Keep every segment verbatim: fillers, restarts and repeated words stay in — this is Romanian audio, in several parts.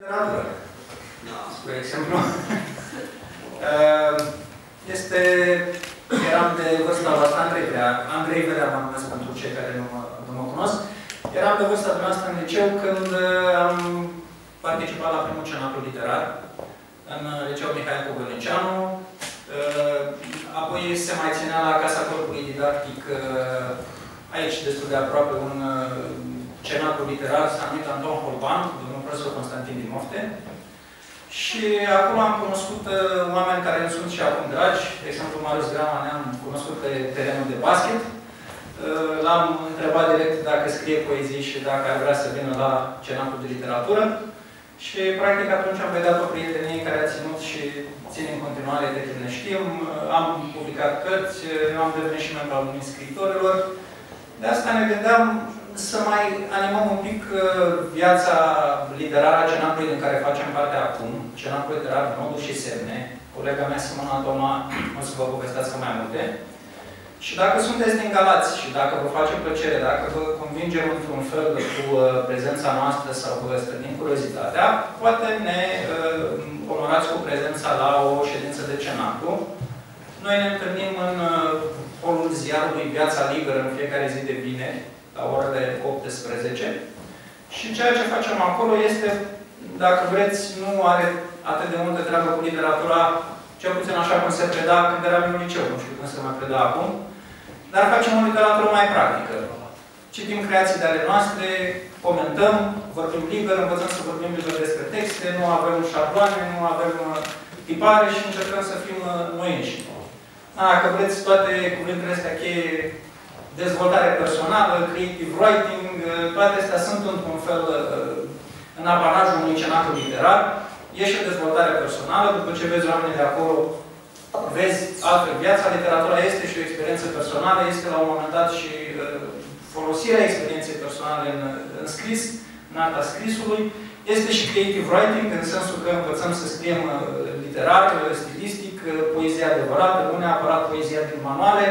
Literatură. Spre exemplu. Este... Eram de vârsta voastră, Andrei Vrea. Andrei Vrea mă numesc pentru cei care nu mă, nu mă cunosc. Eram de vârsta dumneavoastră în liceu când am participat la primul cenaclu literar în liceul Mihai Cogălnicianu. Apoi se mai ținea la Casa Corpului Didactic, aici destul de aproape, un cenaclu literar, s-a numit Anton Holban, domnul profesor Constantin Dimofte. Și acolo am cunoscut oameni care îmi sunt și acum dragi. De exemplu, Marius Grama ne-am cunoscut pe terenul de basket. L-am întrebat direct dacă scrie poezii și dacă ar vrea să vină la cenaclu de literatură. Și, practic, atunci am vedat o prietenie care a ținut și ține în continuare de când ne știm. Am publicat cărți, am devenit și membru al unui scriitorilor. De asta ne gândeam să mai animăm un pic viața literară a cenaclului din care facem parte acum, cenaclul literar Noduri și Semne. Colega mea, Simona Toma, o să vă povestească mai multe. Și dacă sunteți din Galați și dacă vă face plăcere, dacă vă convingem într-un fel cu prezența noastră sau vă stârnim curiozitatea, poate ne uh, onorați cu prezența la o ședință de cenaclu. Noi ne întâlnim în holul uh, ziarului Viața Liberă în fiecare zi de vineri, la orele optsprezece. Și ceea ce facem acolo este, dacă vreți, nu are atât de multă treabă cu literatura, cel puțin așa cum se preda când eram în liceu, nu știu cum se mai preda acum, dar facem o literatură mai practică. Citim creații de ale noastre, comentăm, vorbim liber, învățăm să vorbim liber despre texte, nu avem șabloane, nu avem tipare și încercăm să fim noi înșine. Dacă vreți, toate cuvintele astea cheie, dezvoltare personală, creative writing, toate astea sunt într-un fel în apanajul unui cenaclu literar. E și o dezvoltare personală, după ce vezi oamenii de acolo, vezi altfel viața. Literatura este și o experiență personală, este la un moment dat și folosirea experienței personale în, în scris, în arta scrisului. Este și creative writing, în sensul că învățăm să scriem literar, stilistic, poezia adevărată, nu neapărat poezia din manuale.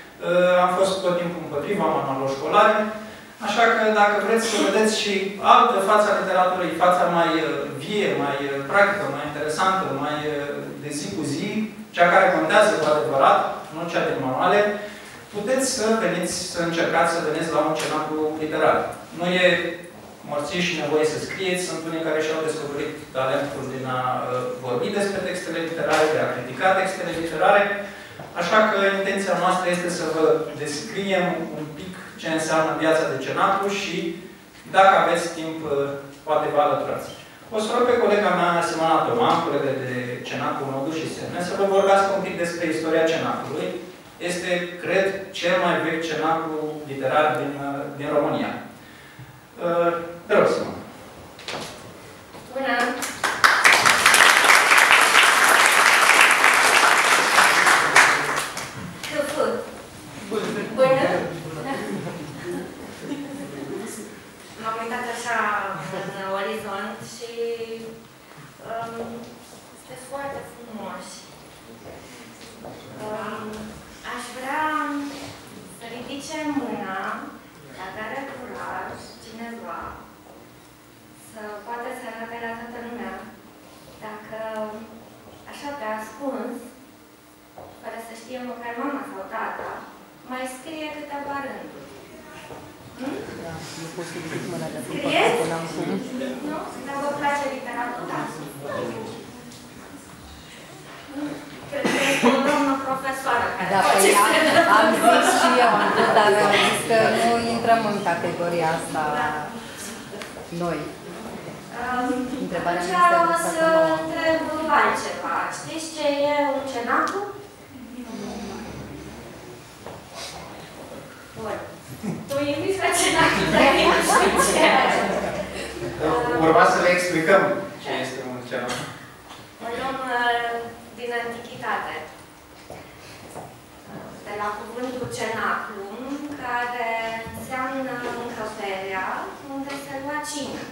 Am fost tot timpul împotriva manualelor școlare. Așa că, dacă vreți să vedeți și altă față a literaturii, fața mai vie, mai practică, mai interesantă, mai de zi cu zi, cea care contează cu adevărat, nu cea din manuale, puteți să veniți, să încercați să veniți la un cenaclu literar. Nu e morții și nevoie să scrieți, sunt unii care și-au descoperit talentul din a vorbi despre textele literare, de a critica textele literare. Așa că intenția noastră este să vă descriem un pic ce înseamnă viața de cenaclu și, dacă aveți timp, poate vă alăturați. O să rog pe colega mea, Simona Toma, colegă de cenaclu Noduri și Semne, să vă vorbească un pic despre istoria cenaclului. Este, cred, cel mai vechi cenaclu literar din, din România. Te rog, Simona. Bună! Bună! M-am uitat așa în orizont și um, este foarte frumos. Um, aș vrea să ridice mâna, dacă are curaj, cineva, să poată să arate la toată lumea, dacă așa pe ascuns, fără să știe măcar mama sau tata, mai scrie câteva rânduri. Hmm? Nu pot să ridic mâna de acum, Scrieți? până am cum. Nu? Dar vă place literatura? Cred că este o doamnă profesoară care Da, face păi am zis și eu, dar am zis că nu intrăm în categoria asta noi. Întrebarea mea Atunci o să întreb altceva. Știți ce e un cenaclu? Bun. Tu inviți la cenaclu, dar nu știu ce Urma să le explicăm ce este un cenaclu. Un om din antichitate. De la cuvântul cenaclum, care înseamnă încăperea unde se lua cină.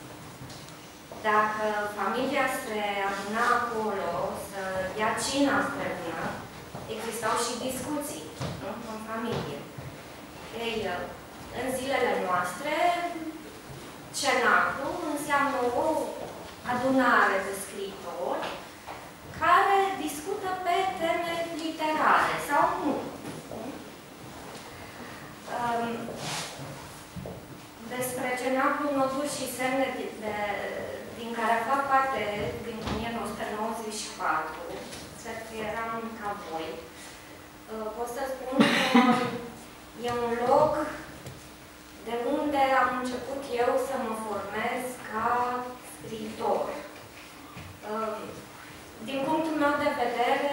Dacă familia se aduna acolo să ia cina împreună, existau și discuții, nu? În familie. Ei, în zilele noastre, cenaclu înseamnă o adunare de scriitori care discută pe teme literare sau nu. Despre Cenaclul, noduri și semne de, de, din care fac parte din o mie nouă sute nouăzeci și patru, cred că eram ca voi, pot să spun că e un loc de unde am început eu să mă formez ca scriitor. Din punctul meu de vedere,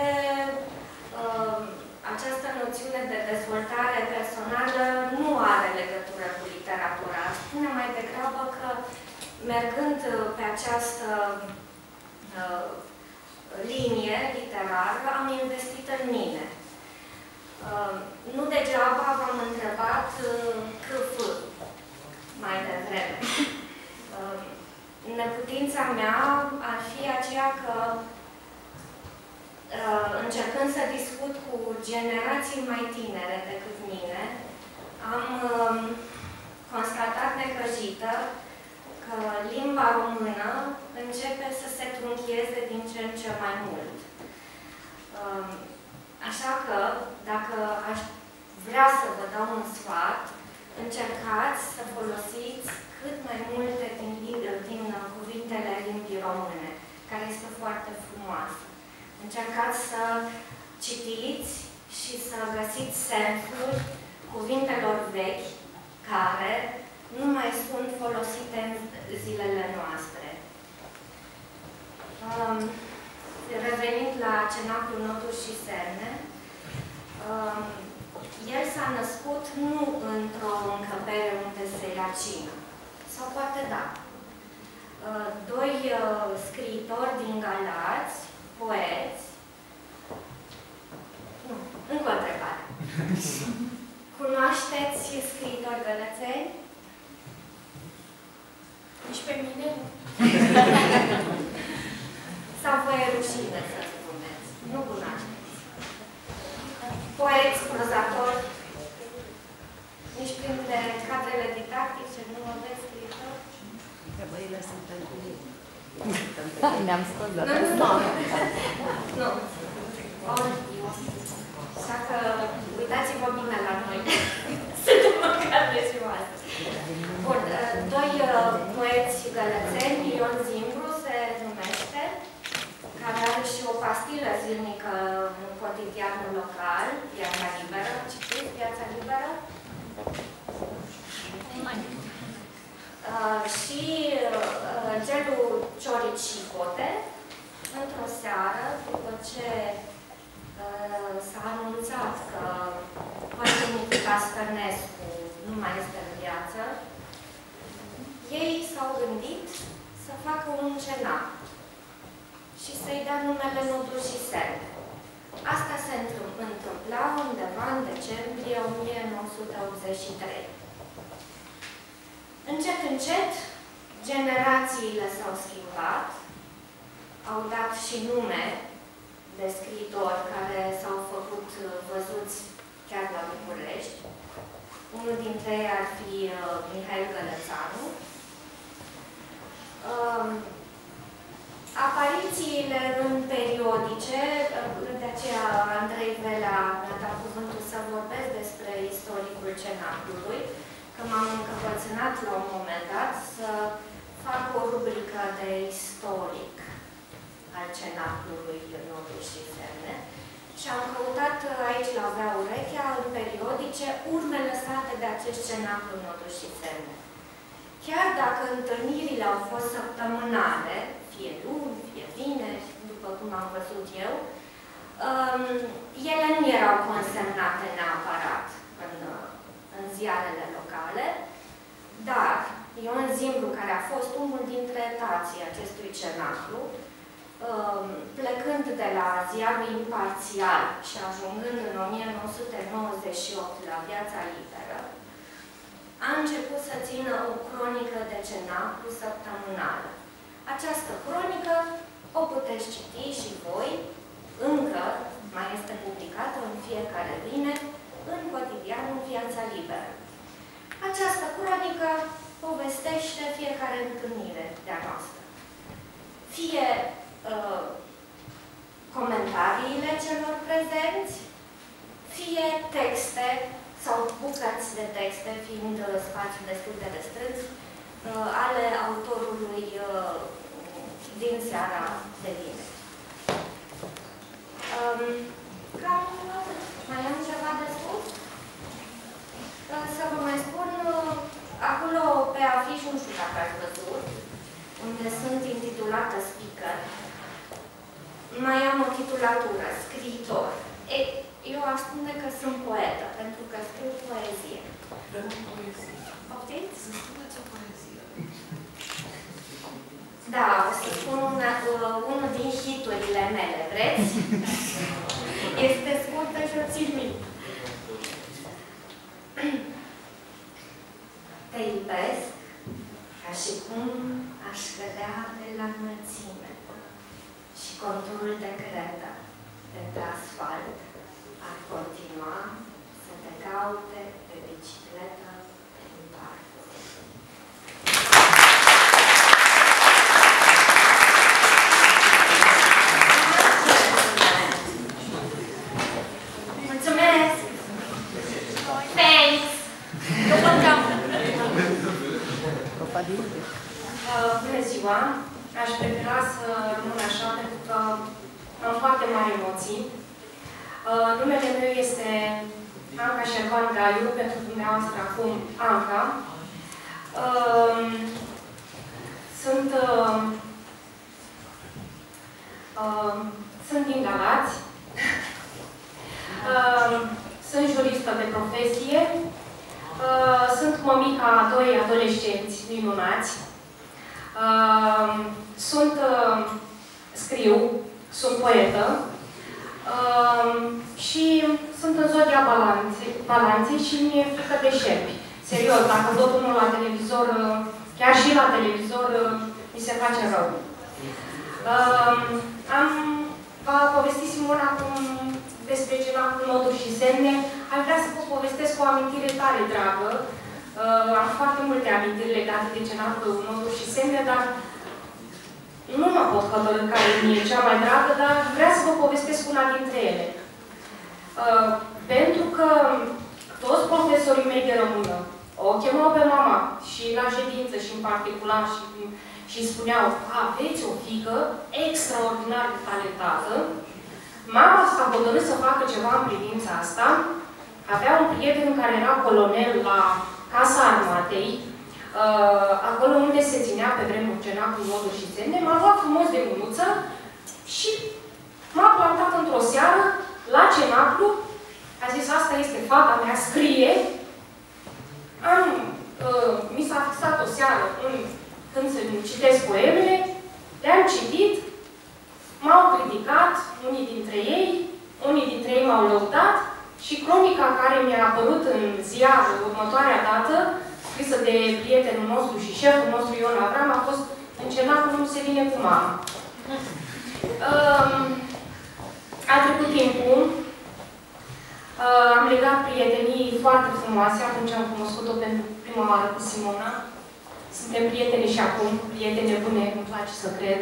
această noțiune de dezvoltare personală nu are legătură cu literatura. Spune mai degrabă că, mergând pe această uh, linie literară, am investit în mine. Uh, nu degeaba v-am întrebat uh, cât mai devreme. Uh, neputința mea ar fi aceea că, Uh, încercând să discut cu generații mai tinere decât mine, am uh, constatat necăjită că limba română începe să se trunchieze din ce în ce mai mult. Uh, așa că, dacă aș vrea să vă dau un sfat, încercați să folosiți cât mai multe din, din cuvintele limbii române, care este foarte frumoasă. Încercați să citiți și să găsiți sensul cuvintelor vechi care nu mai sunt folosite în zilele noastre. Um, revenind la Cenaclul, noduri și semne, um, el s-a născut nu într-o încăpere unde se ia cină. Sau poate da. Uh, doi uh, scriitori din Galați, poeți. Nu, încă o întrebare. Cunoașteți scriitori gălățeni? Nici pe mine nu. Sau vă e rușine să spuneți? Nu cunoașteți. Poeți, prozatori? Nici printre cadrele didactice nu aveți scriitori? Întrebările sunt pentru ei. Ne-am scos de Nu, nu, nu. Așa că uitați-vă bine la noi. Suntem măcar de ziua asta. Bun, doi poeți gălățeni, Ion Zimbru se numește, care are și o pastilă zilnică în cotidianul local, Viața Liberă. Citiți Viața Liberă? Uh, și uh, Gelu Ciorici și Cote, într-o seară, după ce uh, s-a anunțat că Părinte Nichica Stănescu nu mai este în viață, ei s-au gândit să facă un cenac și să-i dea numele Noduri și Semne. Asta se întâmpla undeva în decembrie o mie nouă sute optzeci și trei. Încet, încet, generațiile s-au schimbat, au dat și nume de scriitori care s-au făcut văzuți chiar la București. Unul dintre ei ar fi uh, Mihail Gălățanu. Uh, aparițiile în periodice, de aceea Andrei Velea mi-a dat cuvântul să vorbesc despre istoricul Cenaclului, că m-am încăpățânat la un moment dat să fac o rubrică de istoric al Cenaclului, Noduri și Semne, și am căutat aici la Avea Urechea, în periodice, urme lăsate de acest Cenaclu, Noduri și Semne. Chiar dacă întâlnirile au fost săptămânale, fie luni, fie vineri, după cum am văzut eu, um, ele nu erau consemnate neapărat în, în ziarele locale, dar Ion Zimbru, care a fost unul dintre tații acestui cenaclu, plecând de la ziarul Imparțial și ajungând în o mie nouă sute nouăzeci și opt la Viața Liberă, a început să țină o cronică de cenaclu săptămânală. Această cronică o puteți citi și voi, încă mai este publicată în fiecare vineri în cotidianul Viața Liberă. Această cronică povestește fiecare întâlnire de-a noastră. fie uh, comentariile celor prezenți, fie texte sau bucăți de texte, fiind uh, spațiul destul de restrâns, uh, ale autorului uh, din seara de vineri. Um, cam atât. Mai am ceva de spus? Uh, să vă mai spun, uh, acolo pe afiș, nu știu dacă ați văzut, unde sunt intitulată speaker, mai am o titulatură, scriitor. E, eu aș spune că sunt poetă, pentru că scriu poezie. Poftiți? Să spuneți o poezie. Da, o să spun una, uh, unul din hiturile mele, vreți? Este scurtă și o țin minte. Te iubesc ca și cum aș cădea de la înălțime și conturul de credă de pe asfalt ar continua să te caute pe bicicletă prin parc. Mulțumesc! Thanks! Uh, bună ziua! Aș prefera să rămân așa, pentru că am foarte mari emoții. Uh, numele meu este Anca Șerban Gaiu, pentru dumneavoastră acum Anca. Uh, sunt, uh, uh, sunt din Galați. uh, sunt juristă de profesie. Uh, sunt mămica a doi adolescenți minunați. Uh, sunt, uh, scriu, sunt poetă uh, și sunt în zodia balanței, balanței și mi-e frică de șerpi. Serios, dacă văd unul la televizor, uh, chiar și la televizor, uh, mi se face rău. Uh, am, v-a povestit Simona cum despre cenacul noduri și semne. Aș vrea să vă povestesc o amintire tare dragă. Uh, am foarte multe amintiri legate de cenacul noduri și semne, dar nu mă pot hotărî care mi-e cea mai dragă, dar vreau să vă povestesc una dintre ele. Uh, pentru că toți profesorii mei de română o chemau pe mama și la ședință și în particular și, și spuneau: aveți o fiică extraordinar de talentată. Mama s-a hotărât să facă ceva în privința asta. Avea un prieten care era colonel la Casa Armatei, uh, acolo unde se ținea pe vremuri cenacul noduri și semne. M-a luat frumos de mânuță și m-a plantat într-o seară la cenaclu. A zis: asta este fata mea, scrie. Am, uh, mi s-a fixat o seară în, când să citesc poemele, le-am citit, m-au criticat unii dintre ei, unii dintre ei m-au lăudat și cronica care mi-a apărut în ziar următoarea dată, scrisă de prietenul nostru și șeful nostru Ion Avram, a fost: în cenacul nu se vine cu mama. Uh, a trecut timpul. Uh, am legat prietenii foarte frumoase atunci am cunoscut-o pentru prima oară cu Simona. Suntem prieteni și acum, prietene bune, îmi place să cred.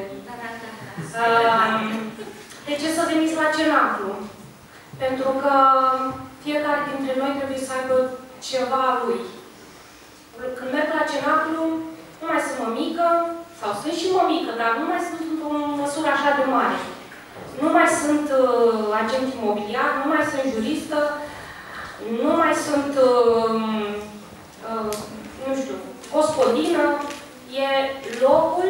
Uh, de ce să veniți la cenaclu? Pentru că fiecare dintre noi trebuie să aibă ceva a lui. Când merg la cenaclu, nu mai sunt mămică, sau sunt și mămică, dar nu mai sunt într-o măsură așa de mare. Nu mai sunt uh, agent imobiliar, nu mai sunt juristă, nu mai sunt, uh, uh, nu știu, gospodină. E locul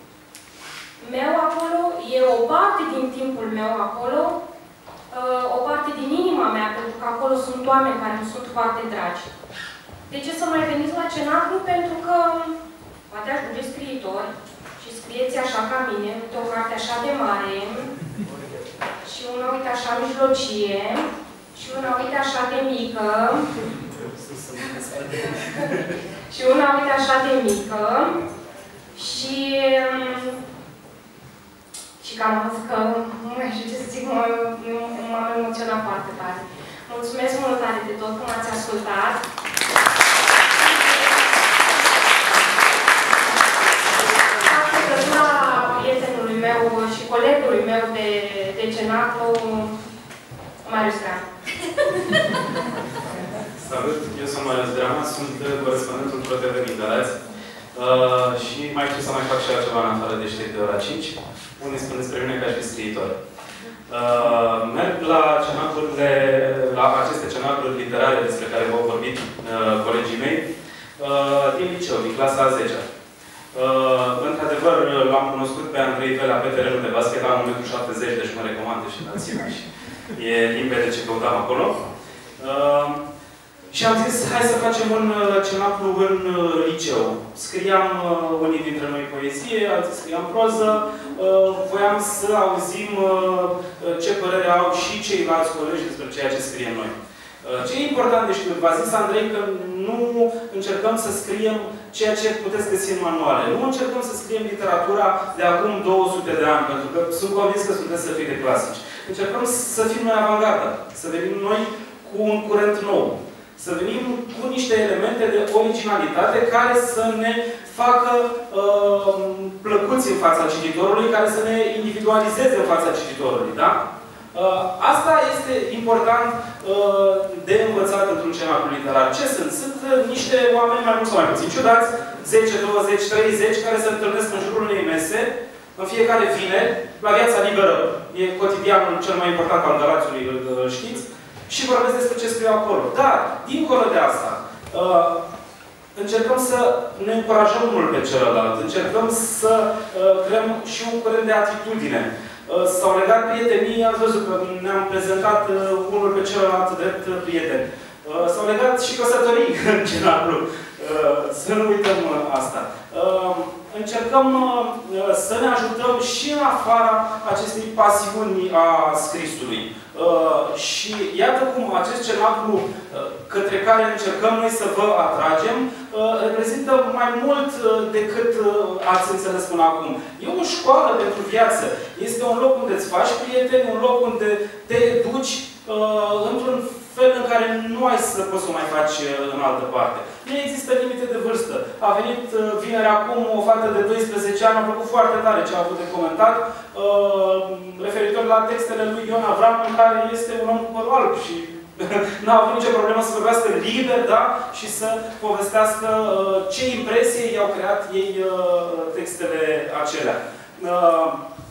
meu acolo, e o parte din timpul meu acolo, uh, o parte din inima mea, pentru că acolo sunt oameni care îmi sunt foarte dragi. De ce să mai veniți la cenaclu? Pentru că poate ajungeți scriitori și scrieți așa ca mine, uite o carte așa de mare, și una, uite, așa mijlocie, și una, uite, așa de mică, și una, uite, așa de mică, și și cam atât, că nu mai știu ce să zic, m-am emoționat foarte tare. Mulțumesc mult tare de tot că m-ați ascultat. Fac legătura prietenului cenaclu Marius Gram. Salut, eu sunt Marius Drama, sunt corespondentul Pro T V din Galați. Uh, și mai știu să mai fac și altceva în afară de știri de ora cinci. Unii spun despre mine că aș fi scriitor. Uh, merg la cenacurile, la aceste cenacuri literare despre care v-au vorbit uh, colegii mei, uh, din liceu, din clasa a zecea. Uh, Într-adevăr, l-am cunoscut pe Andrei Velea pe terenul de basket, la un metru șaptezeci, deci mă recomandă și înălțimea și e limpede ce căutam acolo. Uh, Și am zis, hai să facem un cenaclu în liceu. Scriam uh, unii dintre noi poezie, alții scriam proză. Uh, voiam să auzim uh, ce părere au și ceilalți colegi despre ceea ce scriem noi. Uh, ce e important de știut? V-a zis Andrei că nu încercăm să scriem ceea ce puteți găsi în manuale. Nu încercăm să scriem literatura de acum două sute de ani, pentru că sunt convins că sunteți să fie de clasici. Încercăm să fim noi avangardă, să venim noi cu un curent nou. Să venim cu niște elemente de originalitate care să ne facă uh, plăcuți în fața cititorului, care să ne individualizeze în fața cititorului. Da? Uh, asta este important uh, de învățat într-un cenaclu literar. Ce sunt? Sunt uh, niște oameni mai mult sau mai puțin ciudați, zece, douăzeci, treizeci, care se întâlnesc în jurul unei mese, în fiecare vineri, la Viața Liberă. E cotidianul cel mai important al Galațiului, îl știți. Și vorbesc despre ce scriu acolo. Dar, dincolo de asta, uh, încercăm să ne încurajăm unul pe celălalt. Încercăm să uh, creăm și un curent de atitudine. Uh, S-au legat prietenii, ați văzut că ne-am prezentat uh, unul pe celălalt drept uh, prieteni. Uh, S-au legat și căsătorii în cenaclu. Uh, să nu uităm uh, asta. Uh, încercăm uh, să ne ajutăm și în afara acestei pasiuni a scrisului. Uh, și iată cum acest cenaclu uh, către care încercăm noi să vă atragem uh, reprezintă mai mult uh, decât uh, ați înțeles până acum. E o școală pentru viață. Este un loc unde îți faci prieteni, un loc unde te duci uh, într-un fel în care nu ai să poți să mai faci uh, în altă parte. Nu există limite de vârstă. A venit uh, vineri acum o fată de doisprezece ani, a plăcut foarte tare ce a avut de comentat, uh, referitor la textele lui Ion Avram, în care este un om cu părul alb și n-a avut nicio problemă să vorbească liber, da? Și să povestească uh, ce impresie i-au creat ei uh, textele acelea. Uh,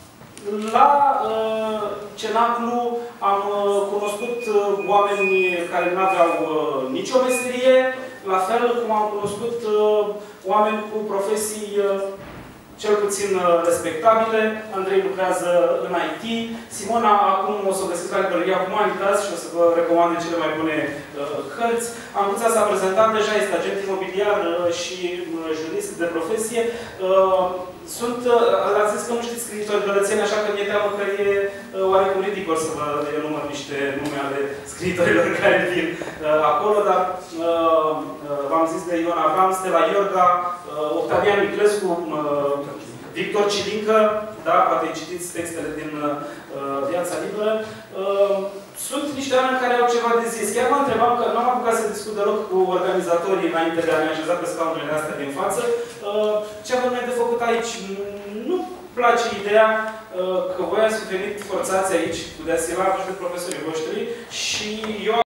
La uh, cenaclu am uh, cunoscut uh, oameni care nu aveau uh, nicio meserie, la fel cum am cunoscut uh, oameni cu profesii uh, cel puțin uh, respectabile. Andrei lucrează în I T. Simona acum o să o găsiți la librăria Humanitas și o să vă recomand cele mai bune uh, cărți. Ancuța s-a prezentat deja, este agent imobiliar uh, și uh, jurist de profesie. Uh, Sunt, uh, ați zis că nu știți scriitori gălățeni, așa că mi-e teamă că e uh, oarecum ridicol să vă enumăr niște nume ale scriitorilor care vin uh, acolo, dar uh, uh, v-am zis de Ion Avram, Stella Iorga, uh, Octavian Miclescu, uh, Victor Cilincă, da, poate citiți textele din uh, Viața Liberă. Uh, Sunt niște oameni care au ceva de zis. Chiar mă întrebam că nu am apucat să discut deloc cu organizatorii înainte de a ne așeza pe scaunele astea din față. Uh, ce avem noi de făcut aici? Nu place ideea uh, că voi ați venit forțați aici cu de-a de profesorii voștri și eu